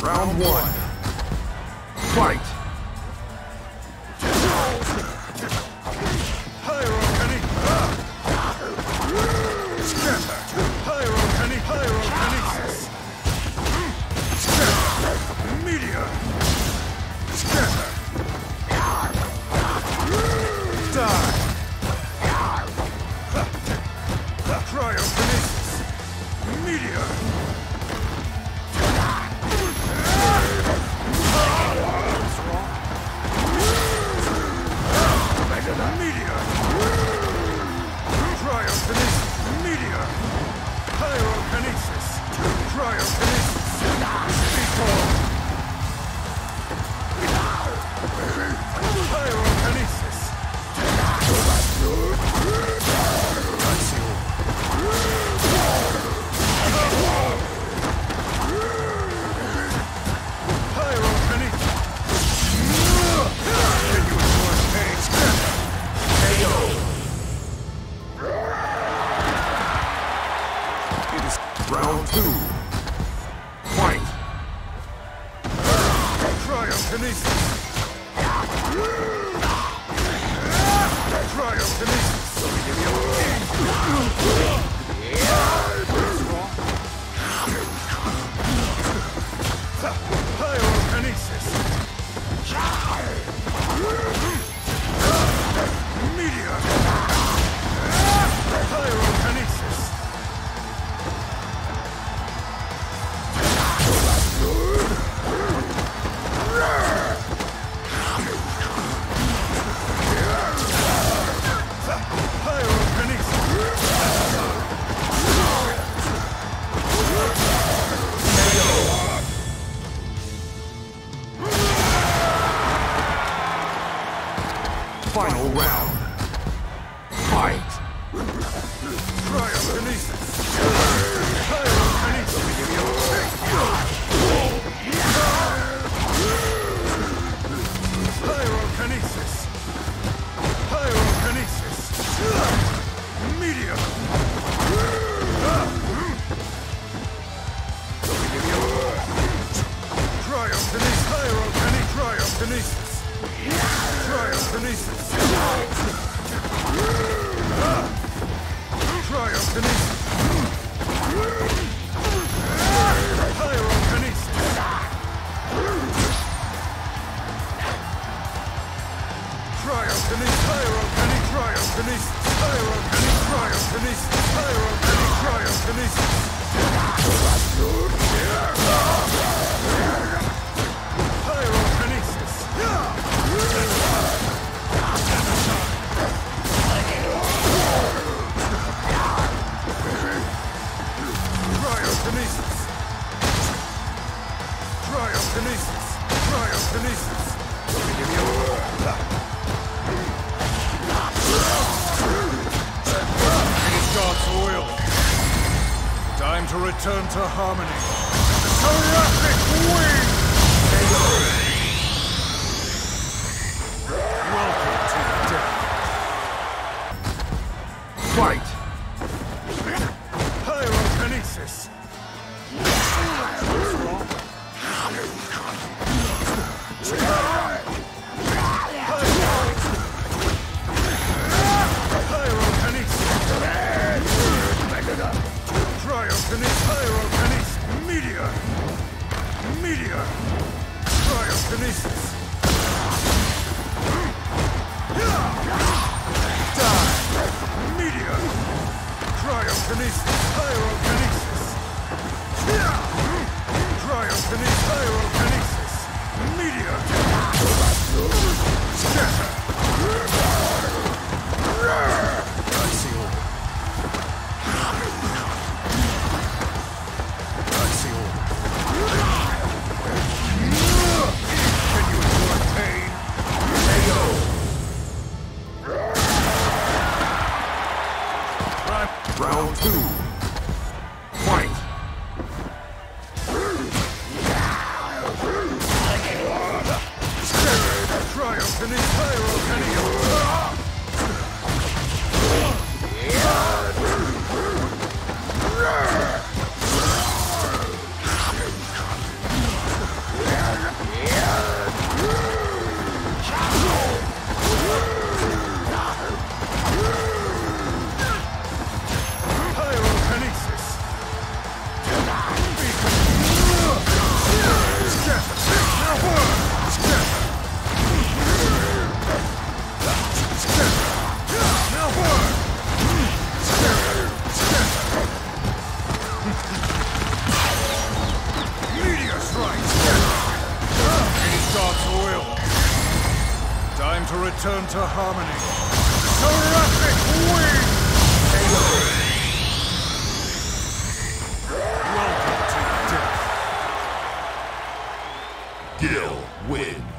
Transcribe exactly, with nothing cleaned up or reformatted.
Round one. Fight! Pyro Penny! Scatter! Pyro Penny! Pyro Kinesis! Scatter! Meteor! Scatter! Die! Cryokinesis! Meteor! Meteor! Cryokinesis! Meteor! Pyrokinesis! Cryokinesis! Speedball! Pyrokinesis! Round two. Fight! Cryokinesis! Cryokinesis! Pyrokinesis! Meteor! Pyrokinesis! Final round. Fight! Cryokinesis! Pyrokinesis! Pyrokinesis! Pyrokinesis! Meteor! Cryokinesis! Pyrokinesis! Cryokinesis! Cryokinesis! Cryokinesis! Pyrokinesis! Cryokinesis! Pyrokinesis! Cryokinesis! Pyrokinesis! Cryokinesis! Pyrokinesis! Cryokinesis! Pyrokinesis! Cryokinesis! Cryokinesis! Cryokinesis! God's will. Time to return to harmony. Seraphic wing! Welcome to death. Fight! Pyrokinesis! Cryokinesis! Pyrokinesis! Meteor! Meteor! Cryokinesis! Die! Meteor! Cryokinesis! Pyrokinesis! Cryokinesis! Pyrokinesis! Meteor! Scatter! I see all. Can you endure pain? Round two. Fight! time to return to harmony. Seraphic wing! Welcome to death. Gill wins.